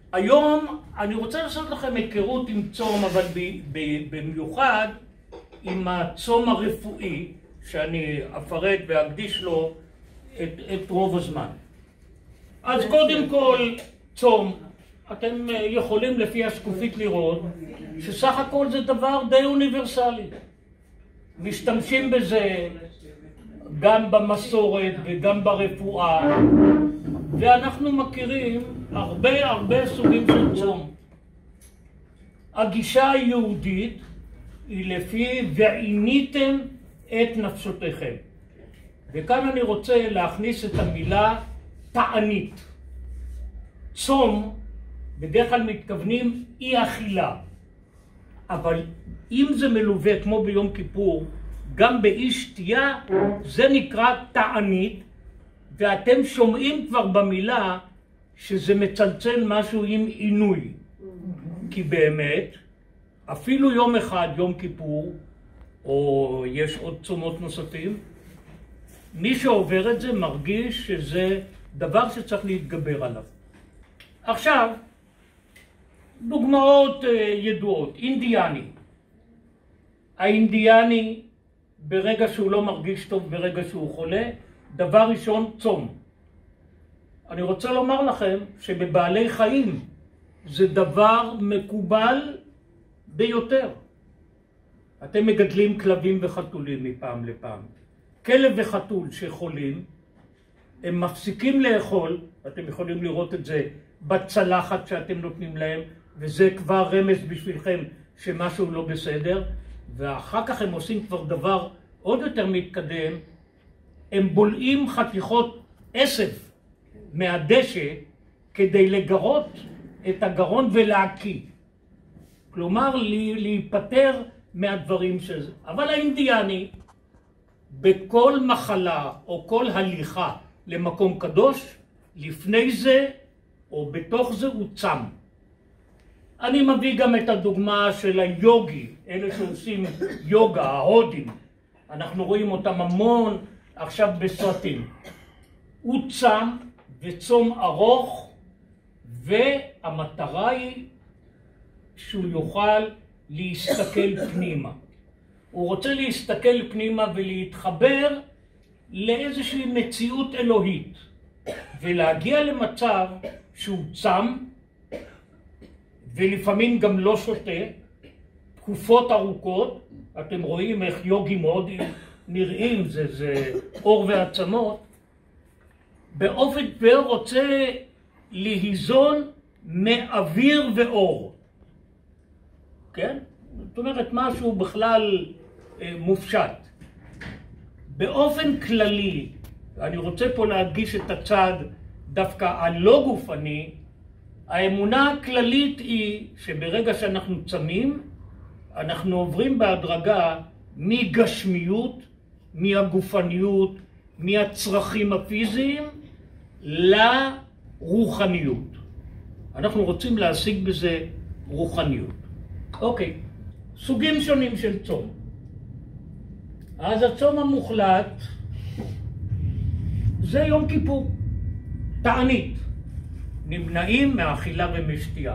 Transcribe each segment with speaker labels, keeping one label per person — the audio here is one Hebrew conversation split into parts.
Speaker 1: היום אני רוצה לעשות לכם היכרות עם צום, אבל במיוחד עם הצום הרפואי, שאני אפרט ואקדיש לו את רוב הזמן. אז קודם כל, צום, אתם יכולים לפי השקופית לראות שסך הכל זה דבר די אוניברסלי. משתמשים בזה גם במסורת וגם ברפואה, ואנחנו מכירים הרבה סוגים של צום. הגישה היהודית היא לפי ועיניתם את נפשותיכם. וכאן אני רוצה להכניס את המילה תענית. צום בדרך כלל מתכוונים אי אכילה, אבל אם זה מלווה כמו ביום כיפור גם באי שתייה, זה נקרא תענית, ואתם שומעים כבר במילה שזה מצלצל משהו עם עינוי. כי באמת אפילו יום אחד, יום כיפור, או יש עוד צומות נוספים, מי שעובר את זה מרגיש שזה דבר שצריך להתגבר עליו. עכשיו, דוגמאות ידועות. אינדיאני. האינדיאני, ברגע שהוא לא מרגיש טוב, ברגע שהוא חולה, דבר ראשון, צום. אני רוצה לומר לכם שבבעלי חיים זה דבר מקובל ביותר. אתם מגדלים כלבים וחתולים מפעם לפעם. כלב וחתול שחולים, הם מפסיקים לאכול, אתם יכולים לראות את זה בצלחת שאתם נותנים להם, וזה כבר רמז בשבילכם שמשהו לא בסדר, ואחר כך הם עושים כבר דבר עוד יותר מתקדם, הם בולעים חתיכות עשב מהדשא כדי לגרות את הגרון ולהקיא. כלומר, להיפטר מהדברים שזה. אבל האינדיאני, בכל מחלה או כל הליכה למקום קדוש, לפני זה או בתוך זה הוא צם. אני מביא גם את הדוגמה של היוגי, אלה שעושים יוגה, ההודים. אנחנו רואים אותם המון עכשיו בסרטים. הוא צם וצום ארוך, והמטרה היא שהוא יוכל להסתכל פנימה. הוא רוצה להסתכל פנימה ולהתחבר לאיזושהי מציאות אלוהית, ולהגיע למצב שהוא צם, ולפעמים גם לא שותה, תקופות ארוכות. אתם רואים איך יוגים מאוד נראים, זה אור ועצמות. באופן דבר רוצה להיזון מאוויר ואור. כן? זאת אומרת, משהו בכלל מופשט. באופן כללי, אני רוצה פה להדגיש את הצד דווקא הלא גופני, האמונה הכללית היא שברגע שאנחנו צמים, אנחנו עוברים בהדרגה מגשמיות, מהגופניות, מהצרכים הפיזיים, לרוחניות. אנחנו רוצים להשיג בזה רוחניות. אוקיי, סוגים שונים של צום. אז הצום המוחלט זה יום כיפור, תענית. נמנעים מאכילה ומשתייה.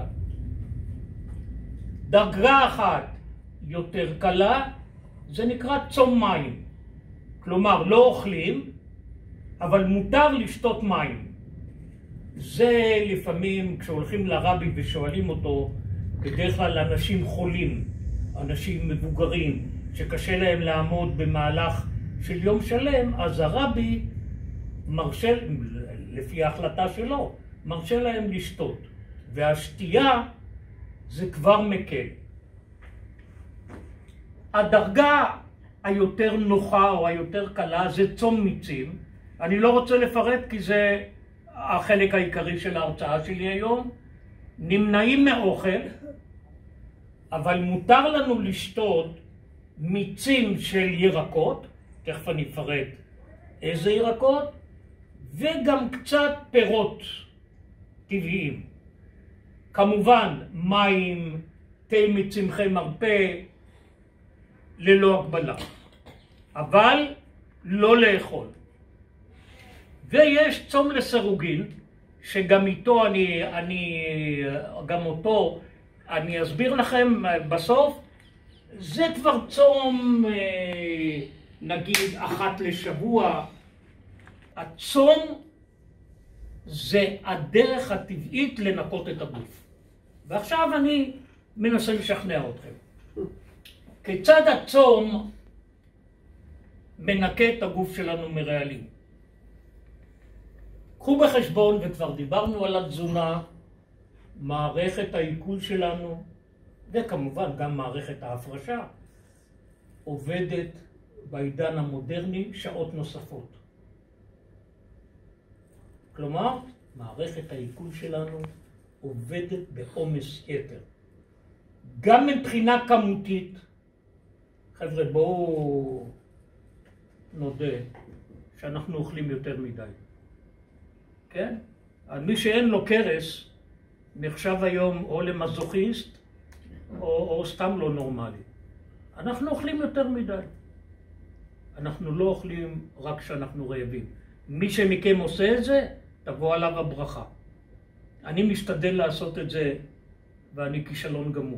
Speaker 1: דרגה אחת יותר קלה, זה נקרא צום מים. כלומר, לא אוכלים, אבל מותר לשתות מים. זה לפעמים כשהולכים לרבי ושואלים אותו, בדרך כלל אנשים חולים, אנשים מבוגרים, שקשה להם לעמוד במהלך של יום שלם, אז הרבי מרשה, לפי ההחלטה שלו, מרשה להם לשתות. והשתייה זה כבר מקל. הדרגה היותר נוחה או היותר קלה זה צום מיצים. אני לא רוצה לפרט כי זה החלק העיקרי של ההרצאה שלי היום. נמנעים מאוכל, אבל מותר לנו לשתות מיצים של ירקות, תכף אני אפרט איזה ירקות, וגם קצת פירות טבעיים. כמובן מים, תה מצמחי מרפא, ללא הגבלה. אבל לא לאכול. ויש צום לסירוגין, שגם איתו גם אותו אני אסביר לכם בסוף. זה כבר צום, נגיד, אחת לשבוע. הצום זה הדרך הטבעית לנקות את הגוף. ועכשיו אני מנסה לשכנע אתכם. כיצד הצום מנקה את הגוף שלנו מרעלים? קחו בחשבון, וכבר דיברנו על התזונה, מערכת העיכול שלנו, וכמובן גם מערכת ההפרשה, עובדת בעידן המודרני שעות נוספות. כלומר, מערכת העיכול שלנו עובדת בעומס יתר. גם מבחינה כמותית, חבר'ה, בואו נודה שאנחנו אוכלים יותר מדי. כן? מי שאין לו קרס נחשב היום או למזוכיסט או סתם לא נורמלי. אנחנו אוכלים יותר מדי. אנחנו לא אוכלים רק כשאנחנו רעבים. מי שמכם עושה את זה, תבוא עליו הברכה. אני משתדל לעשות את זה ואני כישלון גמור.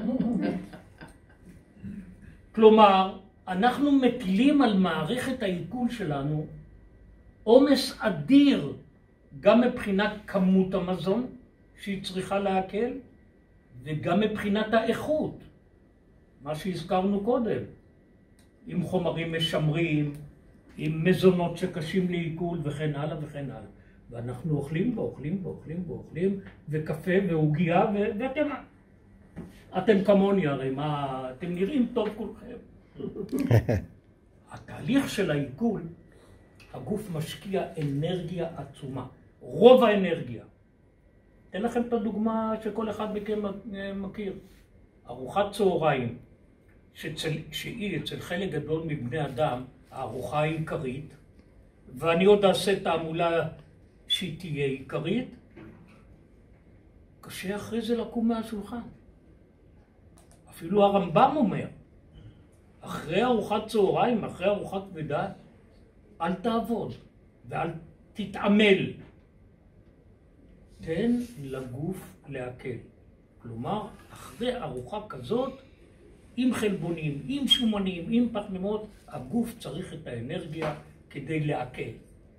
Speaker 1: כלומר, אנחנו מטילים על מערכת העיכול שלנו עומס אדיר, גם מבחינת כמות המזון שהיא צריכה להקל, וגם מבחינת האיכות, מה שהזכרנו קודם, עם חומרים משמרים, עם מזונות שקשים לעיכול וכן הלאה וכן הלאה. ואנחנו אוכלים, וקפה ועוגיה, אתם כמוני הרי, אתם נראים טוב כולכם. התהליך של העיכול, הגוף משקיע אנרגיה עצומה, רוב האנרגיה. אתן לכם את הדוגמה שכל אחד מכם מכיר. ארוחת צהריים, שהיא אצל חלק גדול מבני אדם, הארוחה העיקרית, ואני עוד אעשה תעמולה שהיא תהיה עיקרית, קשה אחרי זה לקום מהשולחן. אפילו הרמב"ם אומר, אחרי ארוחת צהריים, אחרי ארוחת כבדה, אל תעבוד ואל תתעמל. תן לגוף להקל. כלומר, אחרי ארוחה כזאת, עם חלבונים, עם שומנים, עם פחמימות, הגוף צריך את האנרגיה כדי להקל.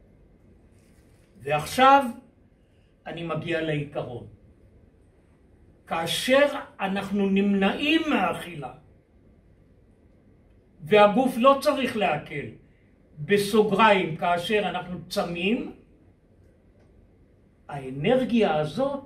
Speaker 1: ועכשיו אני מגיע לעיקרון. כאשר אנחנו נמנעים מהאכילה, והגוף לא צריך להקל, בסוגריים, כאשר אנחנו צמים, האנרגיה הזאת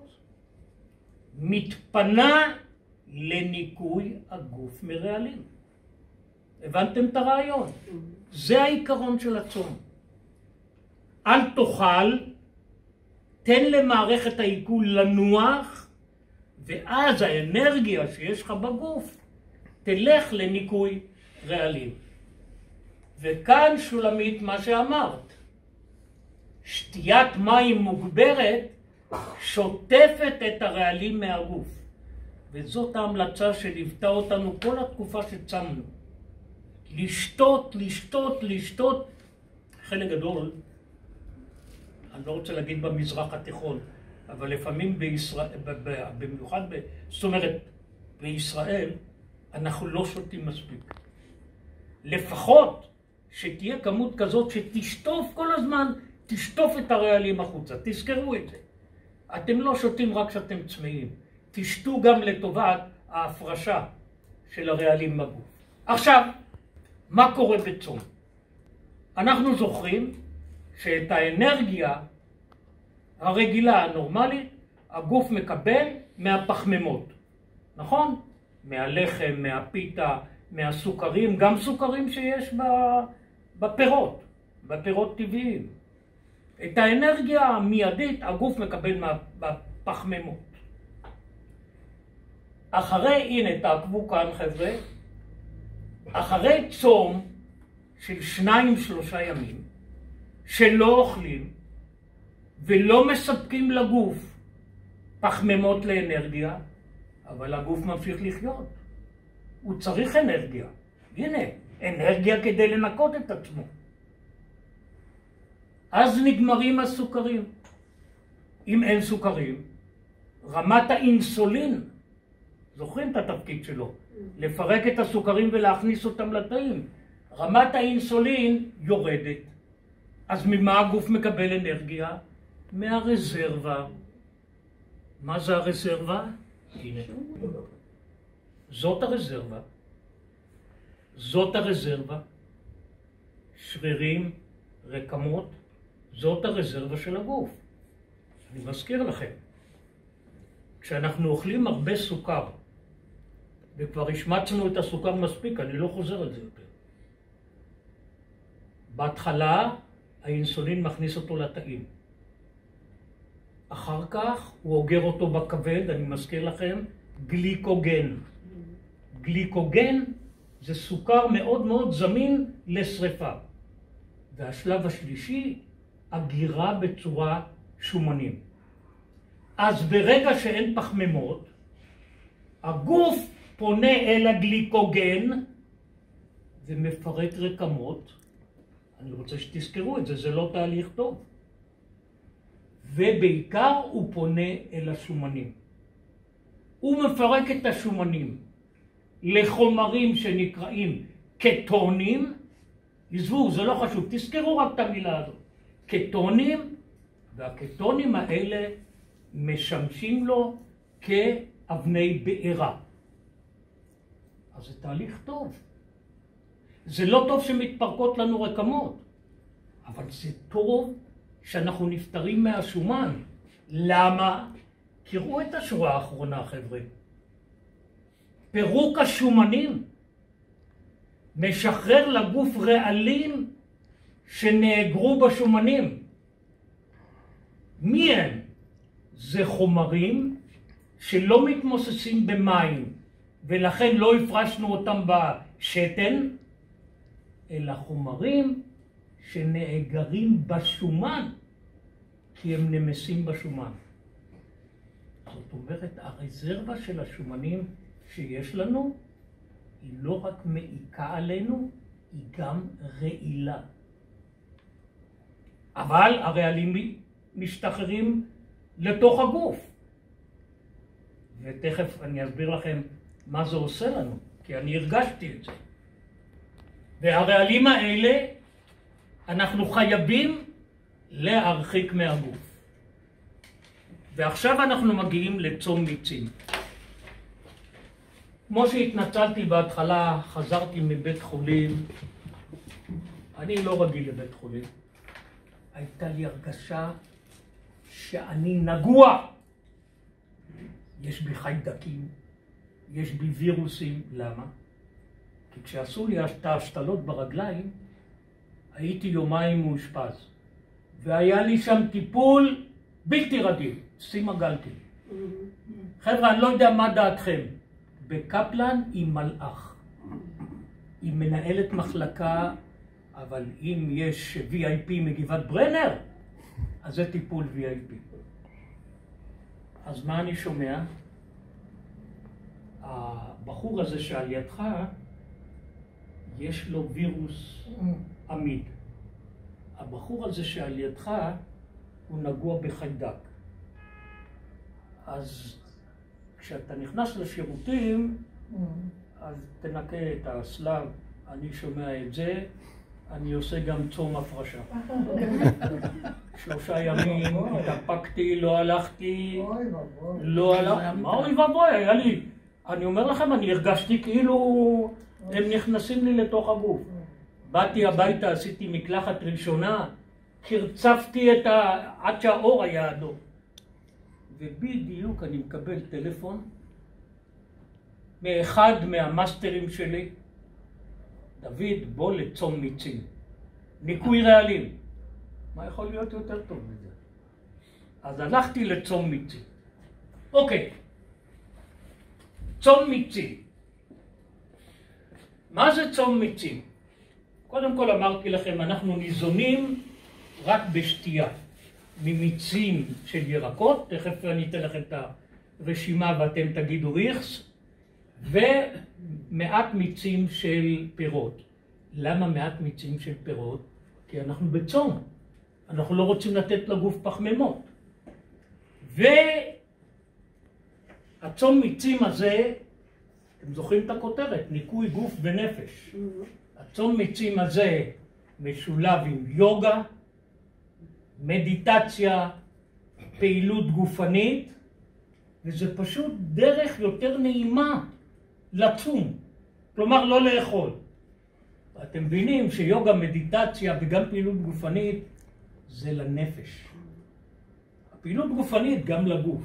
Speaker 1: מתפנה לניקוי הגוף מרעלים. הבנתם את הרעיון? זה העיקרון של הצום. אל תאכל, תן למערכת העיכול לנוח, ואז האנרגיה שיש לך בגוף תלך לניקוי רעלים. וכאן שולמית מה שאמרת, שתיית מים מוגברת שוטפת את הרעלים מהגוף. וזאת ההמלצה שליוותה אותנו כל התקופה שצמנו. לשתות, לשתות, לשתות. חלק גדול, אני לא רוצה להגיד במזרח התיכון, אבל לפעמים בישראל, במיוחד, זאת אומרת, בישראל, אנחנו לא שותים מספיק. לפחות שתהיה כמות כזאת שתשטוף כל הזמן, תשטוף את הרעלים החוצה. תזכרו את זה. אתם לא שותים רק כשאתם צמאים. תשתו גם לטובת ההפרשה של הרעלים בגוף. עכשיו, מה קורה בצום? אנחנו זוכרים שאת האנרגיה הרגילה, הנורמלית, הגוף מקבל מהפחמימות. נכון? מהלחם, מהפיתה, מהסוכרים, גם סוכרים שיש בפירות, בפירות טבעיים. את האנרגיה המיידית הגוף מקבל מהפחמימות. אחרי, הנה תעקבו כאן חבר'ה, אחרי צום של 2-3 ימים, שלא אוכלים ולא מספקים לגוף פחמימות לאנרגיה, אבל הגוף ממשיך לחיות. הוא צריך אנרגיה. הנה, אנרגיה כדי לנקות את עצמו. אז נגמרים הסוכרים. אם אין סוכרים, רמת האינסולין, זוכרים את התפקיד שלו, לפרק את הסוכרים ולהכניס אותם לתאים, רמת האינסולין יורדת. אז ממה הגוף מקבל אנרגיה? מהרזרבה. מה זה הרזרבה? הנה. זאת הרזרבה. זאת הרזרבה. שרירים, רקמות, זאת הרזרבה של הגוף. אני מזכיר לכם, כשאנחנו אוכלים הרבה סוכר, וכבר השמצנו את הסוכר מספיק, אני לא חוזר על זה יותר. בהתחלה האינסולין מכניס אותו לתאים. אחר כך הוא אוגר אותו בכבד, אני מזכיר לכם, גליקוגן. גליקוגן זה סוכר מאוד מאוד זמין לשריפה. והשלב השלישי, אגירה בצורה שומנים. אז ברגע שאין פחמימות, הגוף פונה אל הגליקוגן ומפרק רקמות. אני רוצה שתזכרו את זה, זה לא תהליך טוב. ובעיקר הוא פונה אל השומנים. הוא מפרק את השומנים לחומרים שנקראים קטונים. עזבו, זה לא חשוב, תזכרו רק את המילה הזאת. קטונים, והקטונים האלה משמשים לו כאבני בעירה. אז זה תהליך טוב. זה לא טוב שמתפרקות לנו רקמות, אבל זה טוב שאנחנו נפטרים מהשומן. למה? קראו את השורה האחרונה, חבר'ה. פירוק השומנים משחרר לגוף רעלים שנאגרו בשומנים. מי הם? זה חומרים שלא מתמוססים במים, ולכן לא הפרשנו אותם בשתן, אלא חומרים שנאגרים בשומן, כי הם נמסים בשומן. זאת אומרת, הרזרבה של השומנים שיש לנו, היא לא רק מעיקה עלינו, היא גם רעילה. אבל הרעלים משתחררים לתוך הגוף. ותכף אני אסביר לכם מה זה עושה לנו, כי אני הרגשתי את זה. והרעלים האלה אנחנו חייבים להרחיק מהגוף. ועכשיו אנחנו מגיעים לצום מיצים. כמו שהתנצלתי בהתחלה, חזרתי מבית חולים. אני לא רגיל לבית חולים. הייתה לי הרגשה שאני נגוע. יש בי חיידקים, יש בי וירוסים. למה? כי כשעשו לי את ההשתלות ברגליים, הייתי יומיים מאושפז. והיה לי שם טיפול בלתי רגיל, שימה גלטי. חבר'ה, אני לא יודע מה דעתכם. בקפלן היא מלאך. היא מנהלת מחלקה, אבל אם יש VIP מגבעת ברנר, אז זה טיפול VIP. אז מה אני שומע? הבחור הזה שעל ידך, יש לו וירוס עמיד. הבחור הזה שעל ידך, הוא נגוע בחיידק. אז כשאתה נכנס לשירותים, אז תנקה את הסלב. אני שומע את זה, אני עושה גם צום הפרשה. 3 ימים, התאפקתי, לא הלכתי, לא הלכתי. מה אוי ואבוי, היה לי. אני אומר לכם, אני הרגשתי כאילו הם נכנסים לי לתוך הגוף. באתי הביתה, עשיתי מקלחת ראשונה, קרצפתי עד שהאור היה אדום. ובדיוק אני מקבל טלפון מאחד מהמאסטרים שלי, דוד, בוא לצום מיצים. ניקוי רעלים. מה יכול להיות יותר טוב מזה? אז הלכתי לצום מיצים. אוקיי. צום מיצים. מה זה צום מיצים? קודם כל אמרתי לכם, אנחנו ניזונים רק בשתייה. ממיצים של ירקות, תכף אני אתן לכם את הרשימה ואתם תגידו ריכס, ומעט מיצים של פירות. למה מעט מיצים של פירות? כי אנחנו בצום. אנחנו לא רוצים לתת לגוף פחמימות. והצום מיצים הזה, אתם זוכרים את הכותרת, ניקוי גוף ונפש. הצום מיצים הזה משולב עם יוגה, מדיטציה, פעילות גופנית, וזה פשוט דרך יותר נעימה לצום, כלומר לא לאכול. אתם מבינים שיוגה, מדיטציה וגם פעילות גופנית זה לנפש. הפעילות גופנית גם לגוף.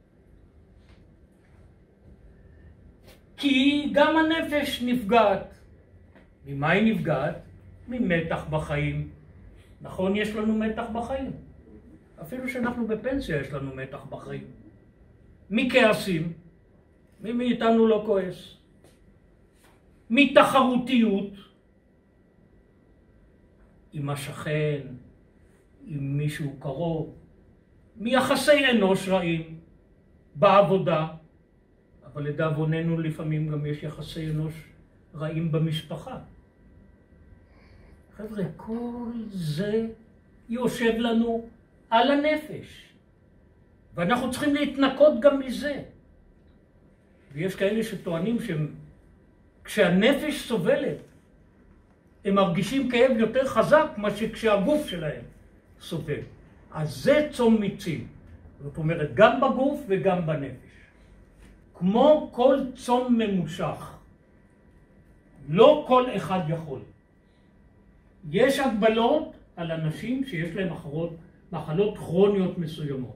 Speaker 1: כי גם הנפש נפגעת. ממה היא נפגעת? ממתח בחיים. נכון, יש לנו מתח בחיים. אפילו שאנחנו בפנסיה יש לנו מתח בחיים. מכעסים, מי מאיתנו לא כועס. מתחרותיות, עם השכן, עם מישהו קרוב, מיחסי אנוש רעים, בעבודה, אבל לדאבוננו לפעמים גם יש יחסי אנוש רעים במשפחה. חבר'ה, כל זה יושב לנו על הנפש, ואנחנו צריכים להתנקות גם מזה. ויש כאלה שטוענים שכשהנפש סובלת, הם מרגישים כאב יותר חזק מה שכשהגוף שלהם סובל. אז זה צום מיצים. זאת אומרת, גם בגוף וגם בנפש. כמו כל צום ממושך, לא כל אחד יכול. יש הגבלות על אנשים שיש להם מחלות כרוניות מסוימות.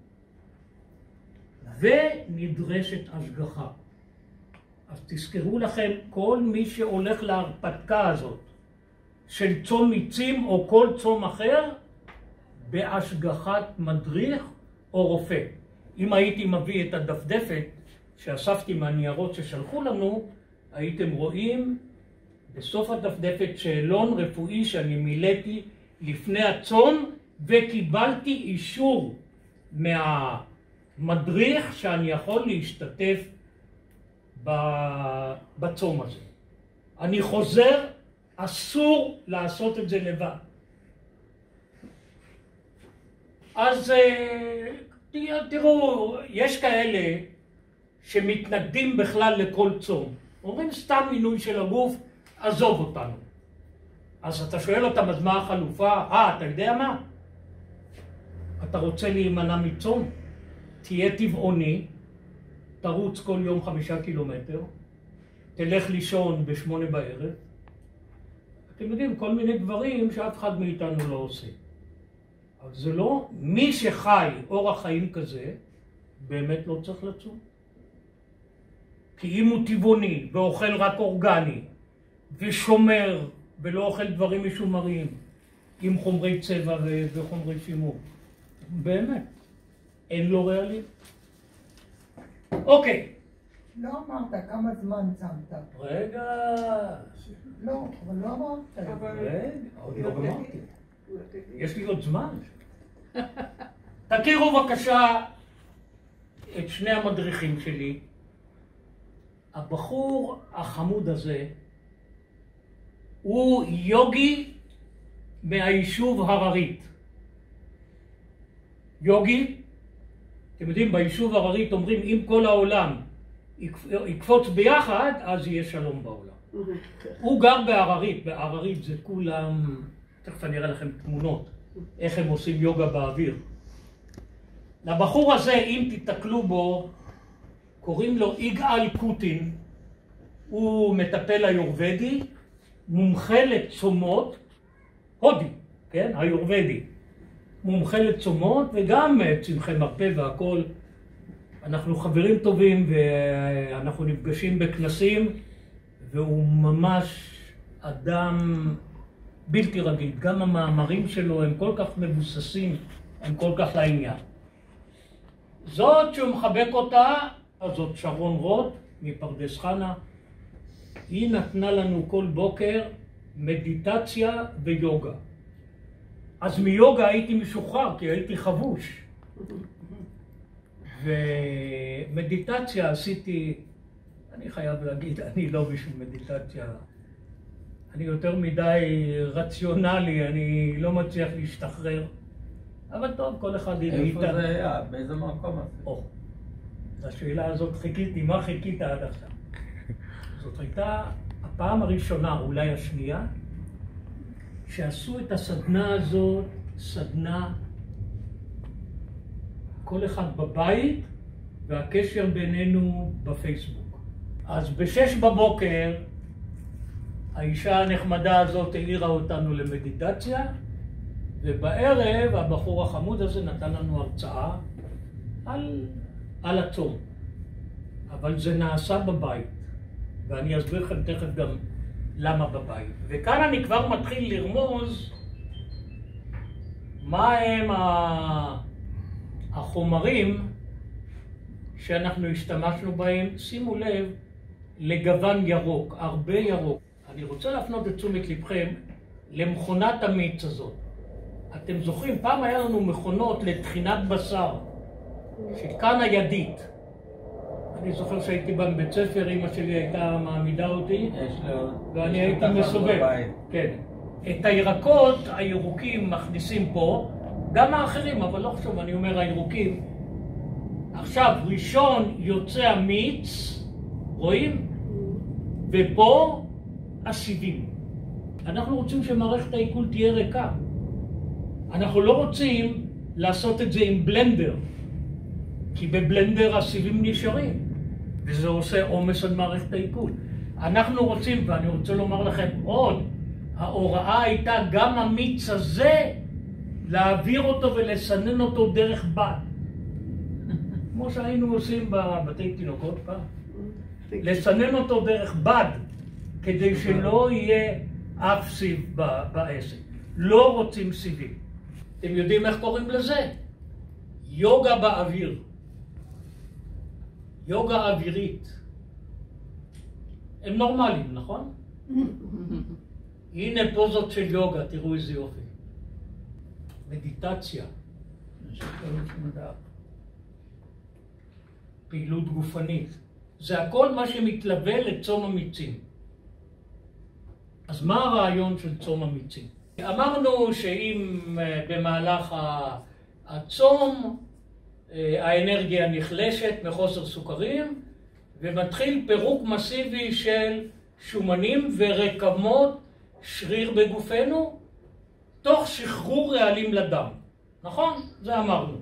Speaker 1: ונדרשת השגחה. אז תזכרו לכם, כל מי שהולך להרפתקה הזאת של צום מיצים או כל צום אחר, בהשגחת מדריך או רופא. אם הייתי מביא את הדפדפת שאספתי מהניירות ששלחו לנו, הייתם רואים בסוף הדפדפת שאלון רפואי שאני מילאתי לפני הצום, וקיבלתי אישור מהמדריך שאני יכול להשתתף בצום הזה. אני חוזר, אסור לעשות את זה לבד. אז תראו, יש כאלה שמתנגדים בכלל לכל צום. אומרים סתם מינוי של הגוף, עזוב אותנו. אז אתה שואל אותם, אז מה החלופה? אתה יודע מה? אתה רוצה להימנע מצום? תהיה טבעוני, תרוץ כל יום 5 קילומטר, תלך לישון ב8 בערב. אתם יודעים, כל מיני דברים שאף אחד מאיתנו לא עושה. אבל זה לא, מי שחי אורח חיים כזה, באמת לא צריך לצום. כי אם הוא טבעוני ואוכל רק אורגני, ושומר ולא אוכל דברים משומרים, עם חומרי צבע וחומרי שימור, באמת, אין לו ריאלי. אוקיי.
Speaker 2: לא אמרת כמה זמן צמת.
Speaker 1: רגע.
Speaker 2: לא, אבל לא אמרת.
Speaker 1: רגע, עוד לא גמרתי. יש לי עוד זמן. תכירו בבקשה את שני המדריכים שלי. הבחור החמוד הזה הוא יוגי מהיישוב הררית. יוגי, אתם יודעים, ביישוב הררית אומרים אם כל העולם יקפוץ ביחד, אז יהיה שלום בעולם. הוא גר בהררית, בהררית זה כולם, תכף אני אראה לכם תמונות, איך הם עושים יוגה באוויר. לבחור הזה, אם תתקלו בו, קוראים לו יגאל קוטין, הוא מטפל היורבדי, מומחה לצומות, הודי, כן, היורבדי, מומחה לצומות וגם צמחי מרפא והכל. אנחנו חברים טובים ואנחנו נפגשים בכנסים, והוא ממש אדם בלתי רגיל. גם המאמרים שלו הם כל כך מבוססים, הם כל כך לעניין. זאת שהוא מחבק אותה, אז זאת שרון רוט מפרדס חנה. היא נתנה לנו כל בוקר מדיטציה ויוגה. אז מיוגה הייתי משוחרר כי הייתי חבוש. ומדיטציה עשיתי, אני חייב להגיד, אני לא בשביל מדיטציה. אני יותר מדי רציונלי, אני לא מצליח להשתחרר. אבל טוב, כל אחד ידע.
Speaker 3: איפה זה היה? באיזה מקום הזה?
Speaker 1: או, השאלה הזאת חיכיתי, מה חיכית עד עכשיו? זאת הייתה הפעם הראשונה, אולי השנייה, שעשו את הסדנה הזאת, סדנה כל אחד בבית, והקשר בינינו בפייסבוק. אז ב-6 בבוקר, האישה הנחמדה הזאת העירה אותנו למדיטציה, ובערב הבחור החמוד הזה נתן לנו הרצאה על הצום. אבל זה נעשה בבית, ואני אסביר לכם תכף גם למה בבית. וכאן אני כבר מתחיל לרמוז מה הם החומרים שאנחנו השתמשנו בהם. שימו לב לגוון ירוק, הרבה ירוק. אני רוצה להפנות את תשומת לבכם למכונת המיץ הזאת. אתם זוכרים, פעם היה לנו מכונות לטחינת בשר, שכאן הידית. אני זוכר שהייתי בבית ספר, אמא שלי הייתה מעמידה אותי, ואני הייתי מסובב. כן. את הירקות הירוקים מכניסים פה, גם האחרים, אבל לא חשוב, אני אומר הירוקים. עכשיו, ראשון יוצא המיץ, רואים? ופה הסיבים. אנחנו רוצים שמערכת העיכול תהיה ריקה. אנחנו לא רוצים לעשות את זה עם בלנדר, כי בבלנדר הסיבים נשארים, וזה עושה עומס על מערכת העיכול. אנחנו רוצים, ואני רוצה לומר לכם עוד, ההוראה הייתה גם המיץ הזה, להעביר אותו ולסנן אותו דרך בד. כמו שהיינו עושים בבתי תינוקות פעם. לסנן אותו דרך בד, כדי שלא יהיה אף סיב בעסק. לא רוצים סיבים. אתם יודעים איך קוראים לזה? יוגה באוויר. יוגה אווירית. הם נורמליים, נכון? הנה פוזות של יוגה, תראו איזה יופי. מדיטציה. פעילות גופנית. זה הכל מה שמתלווה לצום המיצים. אז מה הרעיון של צום המיצים? אמרנו שאם במהלך הצום האנרגיה נחלשת מחוסר סוכרים, ומתחיל פירוק מסיבי של שומנים ורקמות שריר בגופנו, תוך שחרור רעלים לדם. נכון? זה אמרנו.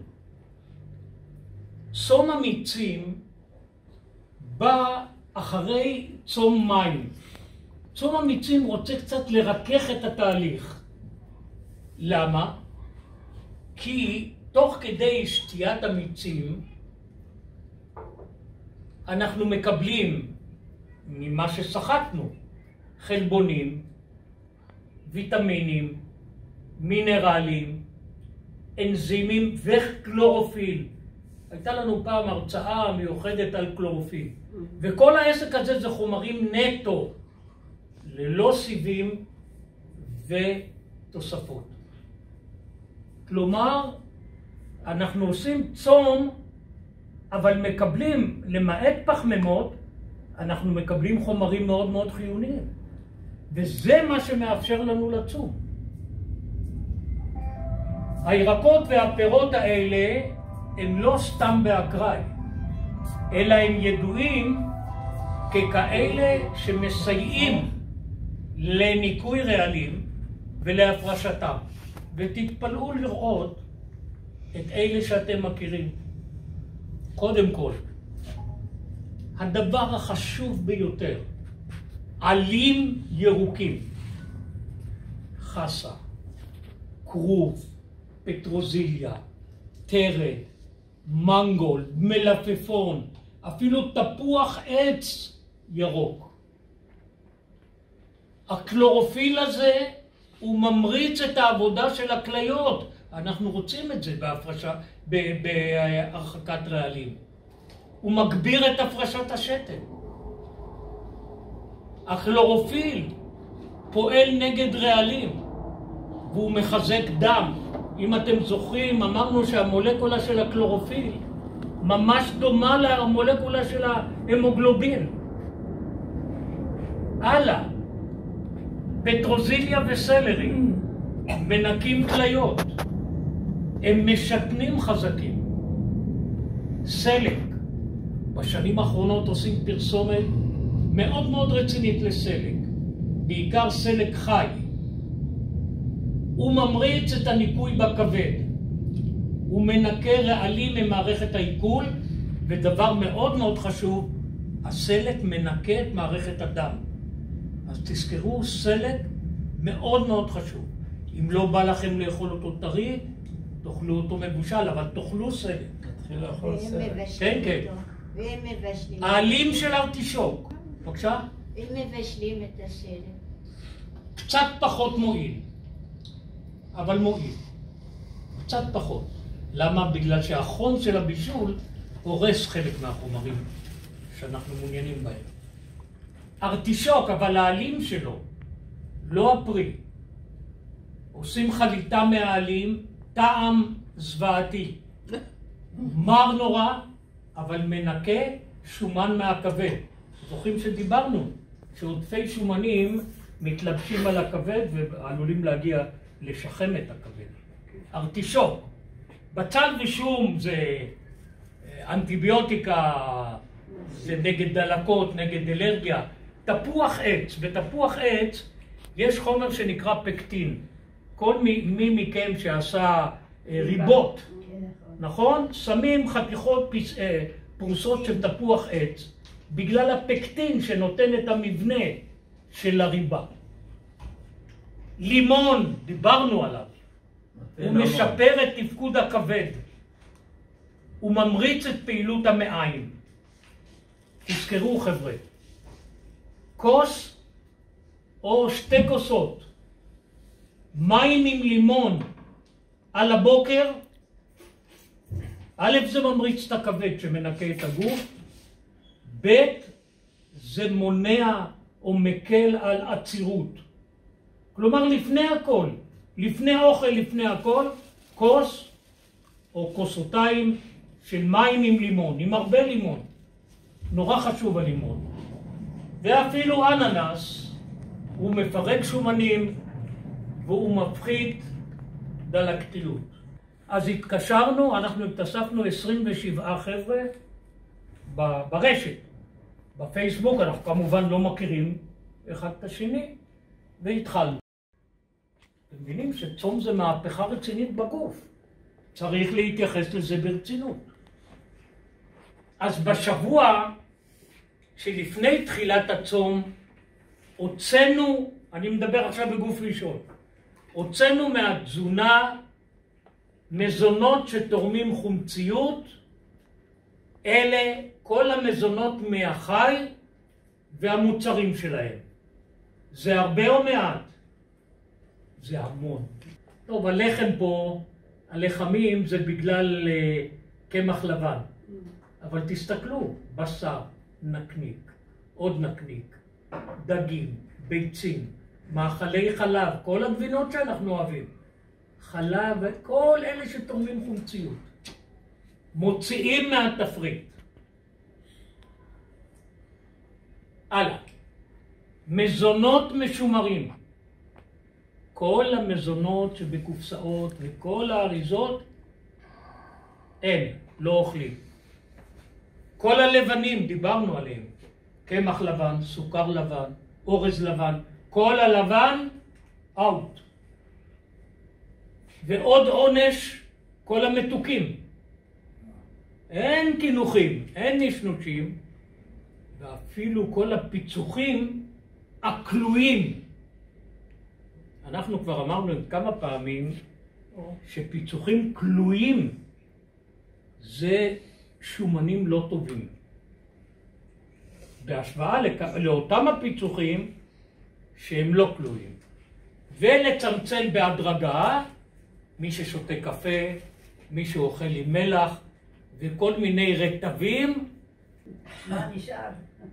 Speaker 1: צום המיצים בא אחרי צום מים. צום המיצים רוצה קצת לרכך את התהליך. למה? כי תוך כדי שתיית המיצים אנחנו מקבלים ממה ששחטנו חלבונים, ויטמינים, מינרלים, אנזימים וקלורופיל. הייתה לנו פעם הרצאה מיוחדת על קלורופיל. וכל העסק הזה זה חומרים נטו, ללא סיבים ותוספות. כלומר, אנחנו עושים צום, אבל מקבלים, למעט פחמימות, אנחנו מקבלים חומרים מאוד מאוד חיוניים. וזה מה שמאפשר לנו לצום. הירקות והפירות האלה הם לא סתם באקראי, אלא הם ידועים ככאלה שמסייעים לניקוי רעלים ולהפרשתם. ותתפלאו לראות את אלה שאתם מכירים. קודם כל, הדבר החשוב ביותר, עלים ירוקים, חסה, כרוב, פטרוזיליה, תרד, מנגול, מלפפון, אפילו תפוח עץ ירוק. הקלורופיל הזה הוא ממריץ את העבודה של הכליות. אנחנו רוצים את זה בהרחקת רעלים. הוא מגביר את הפרשת השתן. הקלורופיל פועל נגד רעלים והוא מחזק דם. אם אתם זוכרים, אמרנו שהמולקולה של הקלורופיל ממש דומה למולקולה של ההמוגלובין. הלאה, פטרוזיליה וסלרי מנקים כליות. הם משתנים חזקים. סלק. בשנים האחרונות עושים פרסומת מאוד מאוד רצינית לסלק. בעיקר סלק חי. הוא ממריץ את הניקוי בכבד. הוא מנקה רעלים ממערכת העיכול, ודבר מאוד מאוד חשוב, הסלק מנקה את מערכת הדם. אז תזכרו, סלק מאוד מאוד חשוב. אם לא בא לכם לאכול אותו טרי, תאכלו אותו מבושל, אבל תאכלו סלק.
Speaker 3: תתחיל לאכול סלק.
Speaker 1: כן, כן.
Speaker 4: והם מבשלים.
Speaker 1: העלים של ארטישוק. בבקשה?
Speaker 4: הם מבשלים את הסלק.
Speaker 1: קצת פחות מועיל. אבל מועיל. קצת פחות. למה? בגלל שהחום של הבישול הורס חלק מהחומרים שאנחנו מעוניינים בהם. ארטישוק, אבל העלים שלו, לא הפרי. עושים חליטה מהעלים, טעם זוועתי. מר נורא, אבל מנקה שומן מהכבד. זוכרים שדיברנו שעודפי שומנים מתלבשים על הכבד ועלולים להגיע לשחם את הכבד. ארטישוק. בצל ושום זה אנטיביוטיקה, זה נגד דלקות, נגד אלרגיה. תפוח עץ. בתפוח עץ יש חומר שנקרא פקטין. כל מי מכם שעשה ריבות, נכון? שמים חתיכות פרוסות של תפוח עץ בגלל הפקטין שנותן את המבנה של הריבה. לימון, דיברנו עליו. הוא משפר את תפקוד הכבד. הוא ממריץ את פעילות המעיים. תזכרו חבר'ה, כוס או 2 כוסות מים עם לימון על הבוקר, א' זה ממריץ את הכבד שמנקה את הגוף, ב' זה מונע או מקל על עצירות. כלומר לפני הכל, לפני אוכל, לפני הכל, כוס או כוסותיים של מים עם לימון, עם הרבה לימון. נורא חשוב הלימון. ואפילו אננס, הוא מפרק שומנים והוא מפחית דלקתיות. אז התקשרנו, אנחנו התאספנו 27 חבר'ה ברשת. בפייסבוק אנחנו כמובן לא מכירים אחד את השני, והתחלנו. אתם מבינים שצום זה מהפכה רצינית בגוף. צריך להתייחס לזה ברצינות. אז בשבוע שלפני תחילת הצום, הוצאנו, אני מדבר עכשיו בגוף ראשון, הוצאנו מהתזונה מזונות שתורמים חומציות, אלה כל המזונות מהחי והמוצרים שלהם. זה הרבה או מעט? זה המון. טוב, הלחם פה, הלחמים זה בגלל קמח לבן. אבל תסתכלו, בשר, נקניק, עוד נקניק, דגים, ביצים, מאכלי חלב, כל הגבינות שאנחנו אוהבים. חלב וכל אלה שתורמים חומציות. מוציאים מהתפריט. הלאה. מזונות משומרים. כל המזונות שבקופסאות וכל האריזות, אין, לא אוכלים. כל הלבנים, דיברנו עליהם. קמח לבן, סוכר לבן, אורז לבן, כל הלבן, אאוט. ועוד עונש, כל המתוקים. אין קינוחים, אין נשנושים, ואפילו כל הפיצוחים הכלואים. אנחנו כבר אמרנו כמה פעמים שפיצוחים כלואים זה שומנים לא טובים. בהשוואה לאותם הפיצוחים שהם לא כלואים. ולצמצם בהדרגה מי ששותה קפה, מי שאוכל עם מלח וכל מיני רטבים.
Speaker 5: מה נשאר?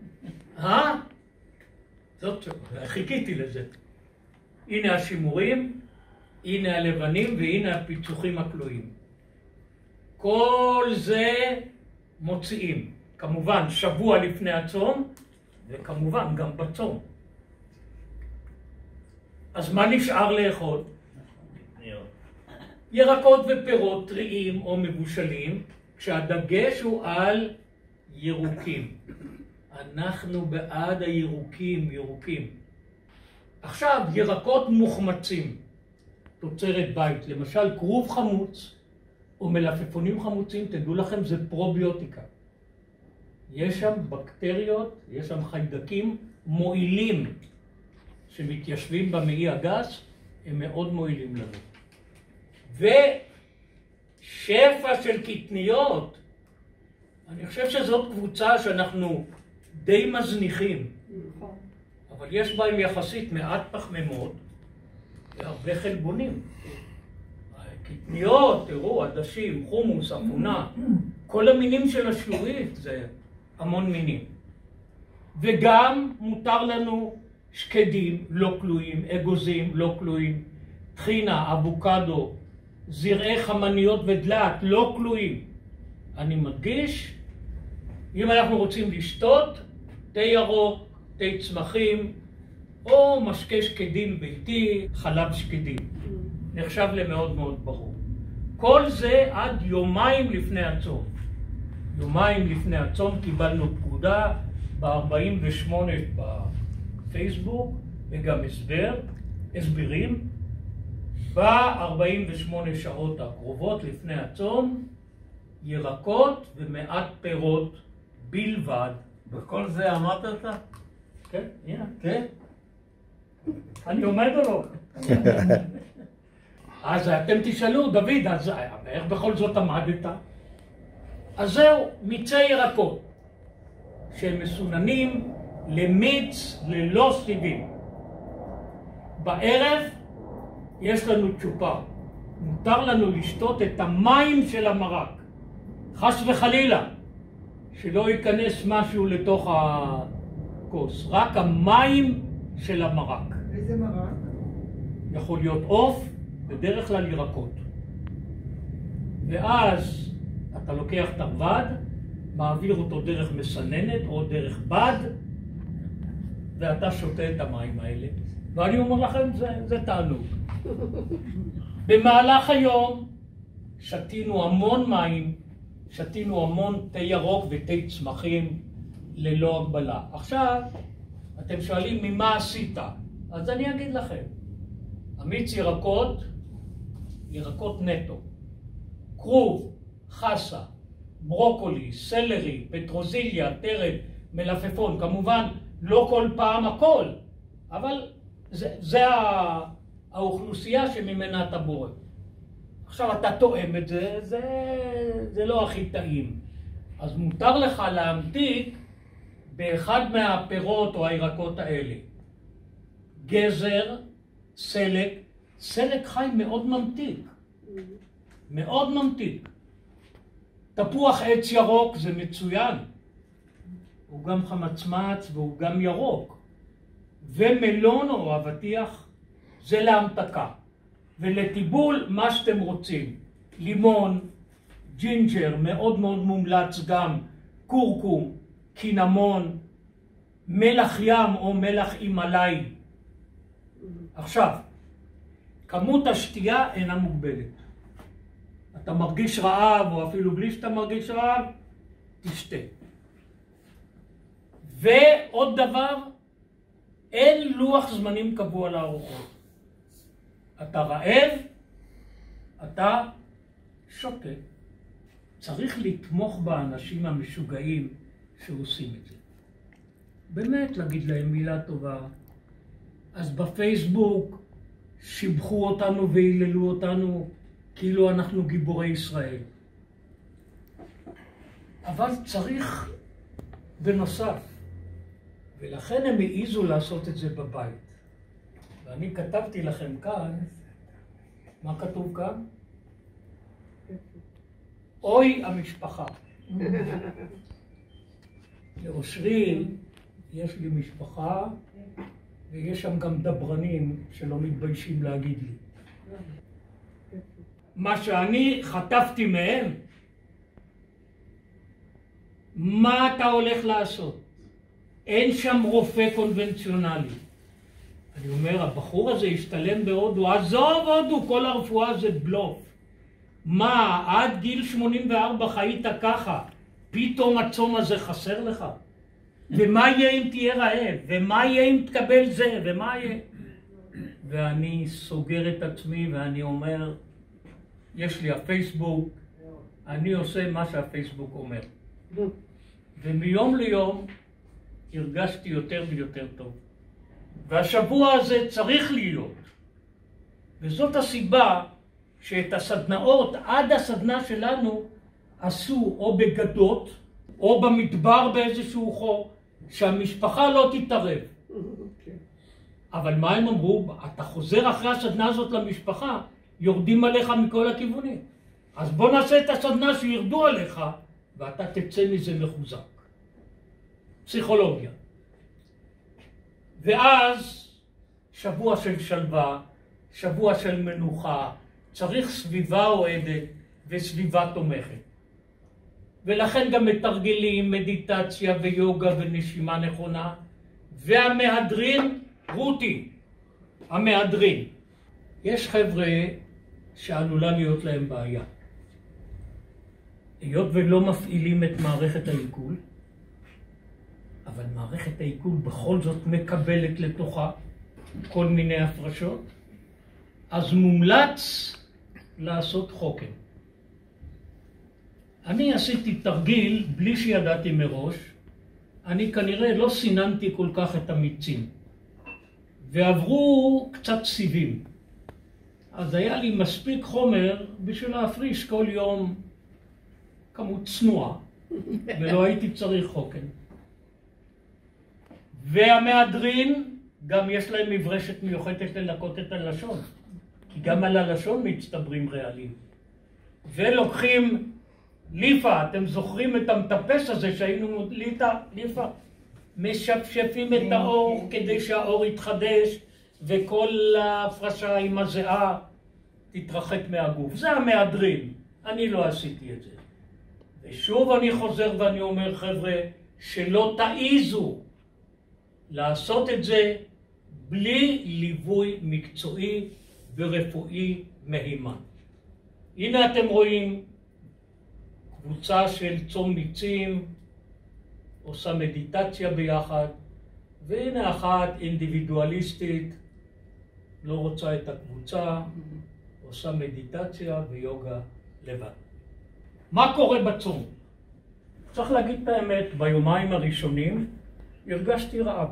Speaker 1: זאת, חיכיתי לזה. הנה השימורים, הנה הלבנים והנה הפיצוחים הכלואים. כל זה מוציאים. כמובן שבוע לפני הצום, וכמובן גם בצום. אז מה נשאר לאכול? ירקות ופירות טריים או מבושלים, כשהדגש הוא על ירוקים. אנחנו בעד הירוקים, ירוקים. עכשיו, ירקות מוחמצים, תוצרת בית, למשל כרוב חמוץ או מלפפונים חמוצים, תדעו לכם, זה פרוביוטיקה. יש שם בקטריות, יש שם חיידקים מועילים שמתיישבים במעי הגס, הם מאוד מועילים לנו. ושפע של קטניות, אני חושב שזאת קבוצה שאנחנו די מזניחים, אבל יש בהם יחסית מעט פחמימות והרבה חלבונים. קטניות, תראו, עדשים, חומוס, אפונה, כל המינים של השלורית זה המון מינים. וגם מותר לנו שקדים לא כלואים, אגוזים לא כלואים, טחינה, אבוקדו, זרעי חמניות ודלעת לא כלואים. אני מדגיש, אם אנחנו רוצים לשתות, תה ירוק, תה צמחים, או משקה שקדים ביתי, חלב שקדים. נחשב למאוד מאוד ברור. כל זה עד יומיים לפני הצום. יומיים לפני הצום קיבלנו פקודה ב-48 בפייסבוק, וגם הסברים. ב-48 שעות הקרובות לפני הצום, ירקות ומעט פירות בלבד.
Speaker 3: בכל זה עמדת אתה?
Speaker 1: כן, הנה.
Speaker 3: כן?
Speaker 1: אני עומד או לא? אז אתם תשאלו, דוד, אז איך בכל זאת עמדת? אז זהו, מיצי ירקות, שהם מסוננים למיץ ללא סיבים. בערב יש לנו צ'ופר. מותר לנו לשתות את המים של המרק. חס וחלילה, שלא ייכנס משהו לתוך הכוס. רק המים של המרק.
Speaker 2: איזה מרק?
Speaker 1: יכול להיות עוף, בדרך כלל ירקות. ואז אתה לוקח את הרבד, מעביר אותו דרך מסננת או דרך בד, ואתה שותה את המים האלה. ואני אומר לכם, זה תענוג. במהלך היום שתינו המון מים, שתינו המון תה ירוק ותה צמחים ללא הגבלה. עכשיו, אתם שואלים ממה עשית? אז אני אגיד לכם. המיץ ירקות נטו. כרוב, חסה, ברוקולי, סלרי, פטרוזיליה, טרד, מלפפון. כמובן, לא כל פעם הכל, אבל זה האוכלוסייה שממנה אתה בורא. עכשיו אתה תואם את זה, זה לא הכי טעים. אז מותר לך להמתיק באחד מהפירות או הירקות האלה. גזר, סלק חי מאוד ממתיק. מאוד ממתיק. תפוח עץ ירוק זה מצוין. הוא גם חמצמץ והוא גם ירוק. ומלון או אבטיח זה להמתקה. ולטיבול מה שאתם רוצים. לימון, ג'ינג'ר, מאוד מאוד מומלץ גם, קורקום, קינמון, מלח ים או מלח הימלאי. עכשיו, כמות השתייה אינה מוגבלת. אתה מרגיש רעב או אפילו בלי שאתה מרגיש רעב, תשתה. ועוד דבר, אין לוח זמנים קבוע לארוחות. אתה רעב, אתה שותה. צריך לתמוך באנשים המשוגעים שעושים את זה. באמת להגיד להם מילה טובה. אז בפייסבוק שיבחו אותנו והיללו אותנו כאילו אנחנו גיבורי ישראל. אבל צריך בנוסף. ולכן הם העיזו לעשות את זה בבית. ואני כתבתי לכם כאן, מה כתוב כאן? אוי המשפחה. לאושרי יש לי משפחה, ויש שם גם דברנים שלא מתביישים להגיד לי. מה שאני חטפתי מהם, מה אתה הולך לעשות? אין שם רופא קונבנציונלי. אני אומר, הבחור הזה השתלם בהודו, עזוב הודו, כל הרפואה זה בלוף. מה, עד גיל 84 חיית ככה, פתאום הצום הזה חסר לך? ומה יהיה אם תהיה רעב? ומה יהיה אם תקבל זה? ומה יהיה? ואני סוגר את עצמי ואני אומר, יש לי הפייסבוק, אני עושה מה שהפייסבוק אומר. ומיום ליום הרגשתי יותר ויותר טוב. והשבוע הזה צריך להיות. וזאת הסיבה שאת הסדנאות, עד הסדנה שלנו, עשו או בגדות, או במדבר באיזשהו חור, שהמשפחה לא תתערב. אבל מה הם אמרו? אתה חוזר אחרי הסדנה הזאת למשפחה, יורדים עליך מכל הכיוונים. אז בוא נעשה את הסדנה שירדו עליך, ואתה תצא מזה מחוזק. פסיכולוגיה. ואז שבוע של שלווה, שבוע של מנוחה, צריך סביבה אוהדת וסביבה תומכת. ולכן גם מתרגלים, מדיטציה ויוגה ונשימה נכונה. והמהדרין, רותי, המהדרין. יש חבר'ה שעלולה להיות להם בעיה. היות ולא מפעילים את מערכת העיכול, אבל מערכת העיכול בכל זאת מקבלת לתוכה כל מיני הפרשות, אז מומלץ לעשות חוקן. אני עשיתי תרגיל בלי שידעתי מראש, אני כנראה לא סיננתי כל כך את המיצים, ועברו קצת סיבים. אז היה לי מספיק חומר בשביל להפריש כל יום כמות צנועה, ולא הייתי צריך חוקן. והמהדרין, גם יש להם מברשת מיוחדת ללקות את הלשון, כי גם על הלשון מצטברים רעלים. ולוקחים ליפה, אתם זוכרים את המטפס הזה שהיינו ליפה? משפשפים את האור כדי שהאור יתחדש, וכל ההפרשה עם הזיעה תתרחק מהגוף. זה המהדרין, אני לא עשיתי את זה. ושוב אני חוזר ואני אומר, חבר'ה, שלא תעיזו לעשות את זה בלי ליווי מקצועי ורפואי מהימן. הנה אתם רואים קבוצה של צום מיצים, עושה מדיטציה ביחד, והנה אחת אינדיבידואליסטית, לא רוצה את הקבוצה, עושה מדיטציה ויוגה לבד. מה קורה בצום? צריך להגיד את האמת, ביומיים הראשונים הרגשתי רעב.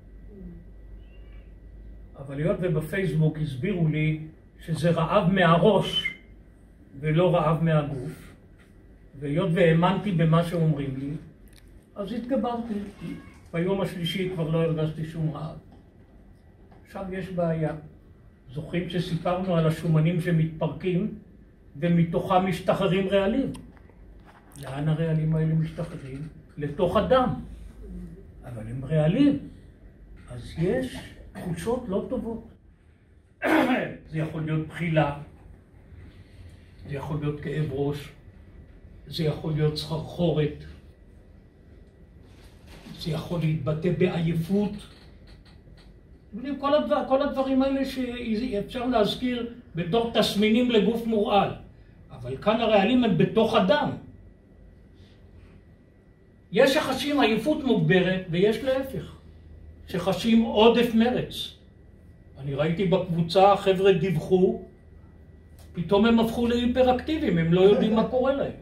Speaker 1: אבל היות ובפייסבוק הסבירו לי שזה רעב מהראש ולא רעב מהגוף, והיות והאמנתי במה שאומרים לי, אז התגברתי. ביום השלישי כבר לא הרגשתי שום רעב. עכשיו יש בעיה. זוכרים שסיפרנו על השומנים שמתפרקים ומתוכם משתחררים רעלים. לאן הרעלים האלה משתחררים? לתוך הדם. אבל הם רעלים. אז יש תחושות לא טובות. זה יכול להיות בחילה, זה יכול להיות כאב ראש, זה יכול להיות סחרחורת, זה יכול להתבטא בעייפות. כל הדברים האלה שאפשר להזכיר בתור תסמינים לגוף מורעל. אבל כאן הרעלים הם בתוך הדם. יש שחשים עייפות מוגברת ויש להפך, שחשים עודף מרץ. אני ראיתי בקבוצה, חבר'ה דיווחו, פתאום הם הפכו להיפראקטיביים, הם לא יודעים מה קורה להם.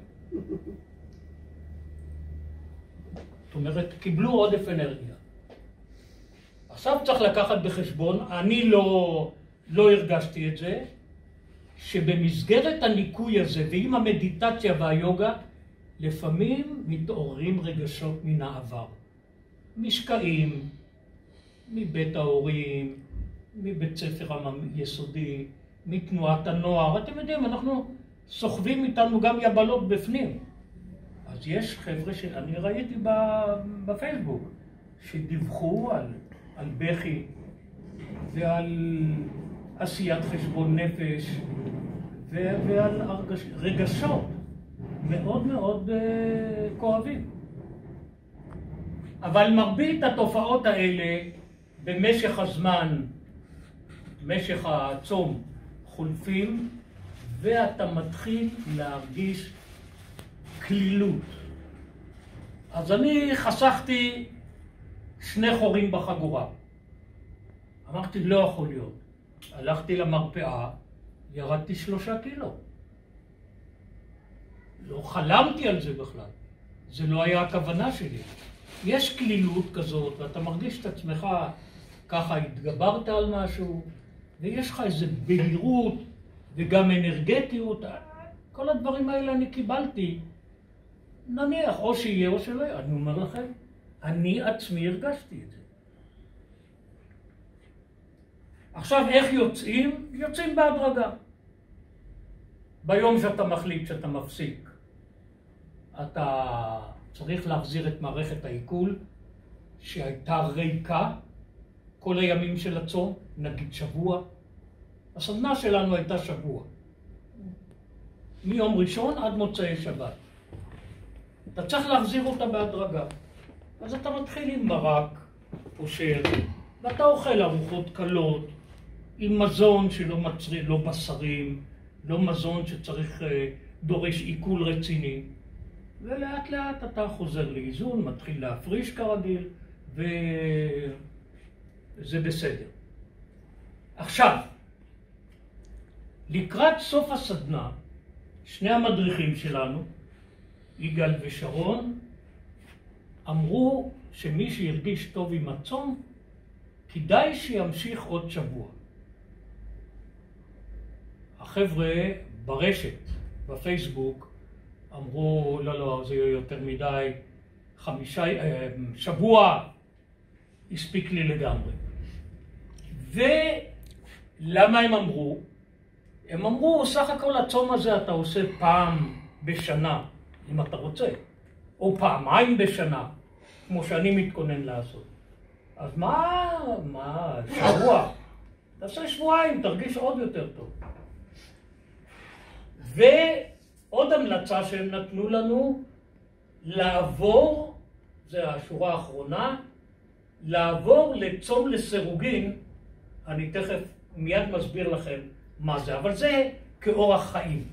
Speaker 1: זאת אומרת, קיבלו עודף אנרגיה. עכשיו צריך לקחת בחשבון, אני לא הרגשתי את זה, שבמסגרת הניקוי הזה ועם המדיטציה והיוגה, לפעמים מתעוררים רגשות מן העבר. משקעים, מבית ההורים, מבית ספר היסודי, מתנועת הנוער. אתם יודעים, אנחנו סוחבים איתנו גם יבלות בפנים. אז יש חבר'ה שאני ראיתי בפייסבוק, שדיווחו על בכי ועל עשיית חשבון נפש ועל רגשות מאוד מאוד כואבים. אבל מרבית התופעות האלה במשך הזמן, במשך הצום, חולפים, ואתה מתחיל להרגיש כלילות. אז אני חסכתי 2 חורים בחגורה. אמרתי, לא יכול להיות. הלכתי למרפאה, ירדתי 3 קילו. לא חלמתי על זה בכלל. זה לא היה הכוונה שלי. יש כלילות כזאת, ואתה מרגיש את עצמך ככה התגברת על משהו, ויש לך איזו בהירות וגם אנרגטיות. כל הדברים האלה אני קיבלתי. נניח, או שיהיה או שלא יהיה. אני אומר לכם, אני עצמי הרגשתי את זה. עכשיו, איך יוצאים? יוצאים בהדרגה. ביום שאתה מחליט שאתה מפסיק, אתה צריך להחזיר את מערכת העיכול שהייתה ריקה כל הימים של הצום, נגיד שבוע. הסדנה שלנו הייתה שבוע. מיום ראשון עד מוצאי שבת. אתה צריך להחזיר אותה בהדרגה. אז אתה מתחיל עם מרק פושר, ואתה אוכל ארוחות קלות, עם מזון שלא מצריך, לא בשרים, לא מזון שצריך, דורש עיכול רציני. ולאט לאט אתה חוזר לאיזון, מתחיל להפריש כרגיל, וזה בסדר. עכשיו, לקראת סוף הסדנה, 2 המדריכים שלנו, יגאל ושרון, אמרו שמי שירגיש טוב עם הצום, כדאי שימשיך עוד שבוע. החבר'ה ברשת, בפייסבוק, אמרו, לא, זה יהיה יותר מדי, 5 שבוע הספיק לי לגמרי. ולמה הם אמרו? הם אמרו, סך הכל הצום הזה אתה עושה פעם בשנה, אם אתה רוצה, או פעמיים בשנה, כמו שאני מתכונן לעשות. אז מה, שבוע? תעשה שבועיים, תרגיש עוד יותר טוב. ועוד המלצה שהם נתנו לנו, לעבור, זה השורה האחרונה, לעבור לצום לסירוגין. אני תכף מיד מסביר לכם מה זה, אבל זה כאורח חיים.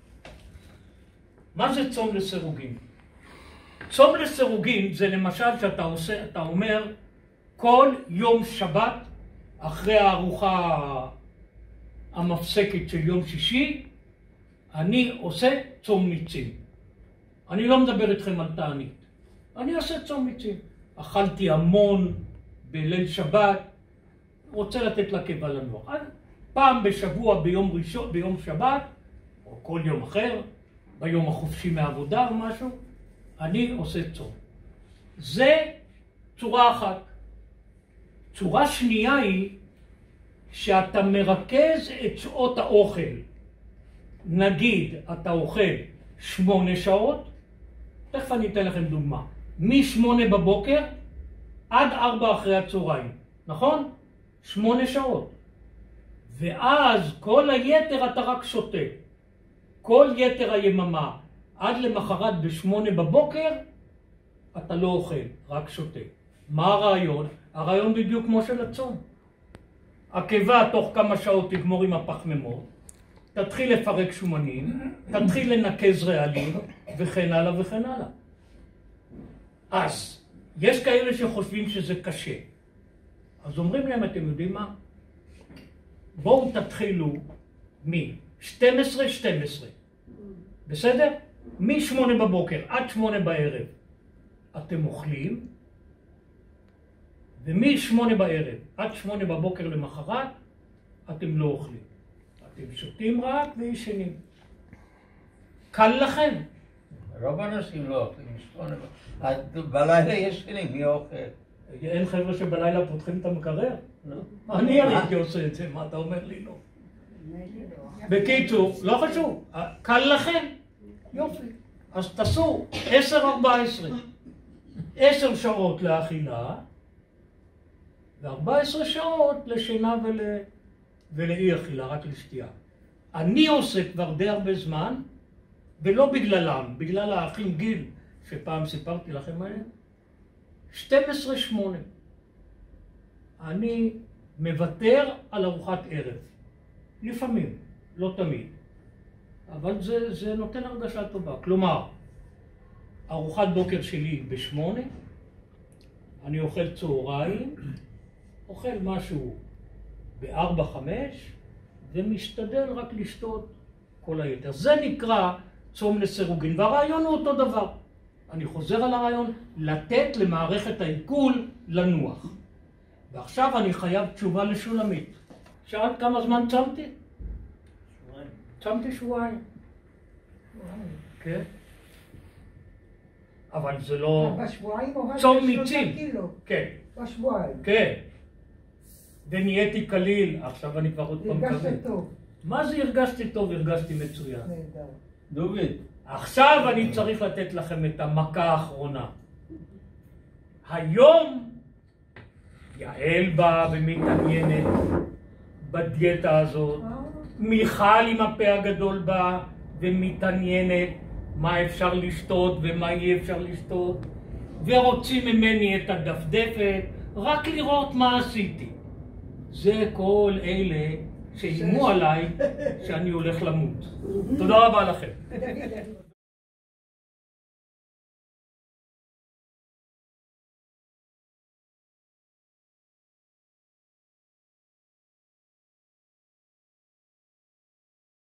Speaker 1: מה זה צום לסירוגין? צום לסירוגין זה למשל שאתה אומר כל יום שבת אחרי הארוחה המפסקת של יום שישי אני עושה צום מיצים. אני לא מדבר איתכם על תענית. אני עושה צום מיצים. אכלתי המון בליל שבת, רוצה לתת לקיבה לנוח. פעם בשבוע ביום שבת, או כל יום אחר, ביום החופשי מעבודה או משהו, אני עושה צום. זה צורה אחת. צורה שנייה היא שאתה מרכז את שעות האוכל. נגיד, אתה אוכל 8 שעות, תכף אני אתן לכם דוגמה. מ-8 בבוקר עד 4 אחרי הצהריים, נכון? 8 שעות. ואז כל היתר אתה רק שותה. כל יתר היממה עד למחרת ב-8 בבוקר אתה לא אוכל, רק שותה. מה הרעיון? הרעיון בדיוק כמו של הצום. הקיבה תוך כמה שעות תגמור עם הפחמימות, תתחיל לפרק שומנים, תתחיל לנקז רעלים, וכן הלאה וכן הלאה. אז, יש כאלה שחושבים שזה קשה. אז אומרים להם, אתם יודעים מה? בואו תתחילו מ-12-12. בסדר? מ-8 בבוקר עד 8 בערב אתם אוכלים, ומ-8 בערב עד 8 בבוקר למחרת אתם לא אוכלים. אתם שותים רק וישנים. קל לכם.
Speaker 3: רוב האנשים לא אוכלים, בלילה ישנים, מי אוכל?
Speaker 1: אין חבר'ה שבלילה פותחים את המקרר? אני הייתי עושה את זה, מה אתה אומר לי לא? בקיצור, לא חשוב, קל לכם. יופי. אז תעשו 10-14. 10 שעות לאכילה, ו14 שעות לשינה ולאי אכילה, רק לשתייה. אני עושה כבר די הרבה זמן, ולא בגללם, בגלל האחים גיל, שפעם סיפרתי לכם עליהם, 12-8. אני מוותר על ארוחת ערב. לפעמים, לא תמיד. אבל זה נותן הרגשה טובה. כלומר, ארוחת בוקר שלי ב8, אני אוכל צהריים, אוכל משהו ב4-5, ומשתדל רק לשתות כל היתר. זה נקרא צום לסירוגין, והרעיון הוא אותו דבר. אני חוזר על הרעיון, לתת למערכת העיכול לנוח. ועכשיו אני חייב תשובה לשולמית. שאלת כמה זמן צמתי?
Speaker 5: שבועיים.
Speaker 1: צמתי שבועיים. כן. אבל זה לא...
Speaker 2: בשבועיים הורדת
Speaker 1: צום
Speaker 2: 3
Speaker 1: מיצים.
Speaker 2: קילו.
Speaker 1: כן.
Speaker 2: בשבועיים.
Speaker 1: כן. ונהייתי קליל, עכשיו אני כבר עוד פעם
Speaker 2: הרגשת
Speaker 1: קליל.
Speaker 2: טוב.
Speaker 1: מה זה הרגשתי טוב? הרגשתי מצוין.
Speaker 2: נהדר.
Speaker 3: דוד,
Speaker 1: עכשיו אני צריך לתת לכם את המכה האחרונה. היום יעל באה ומתעניינת בדיאטה הזאת. מיכל עם הפה הגדול באה ומתעניינת מה אפשר לשתות ומה אי אפשר לשתות. ורוצים ממני את הדפדפת, רק לראות מה עשיתי. זה כל אלה שאיימו עליי שאני הולך למות. תודה רבה לכם.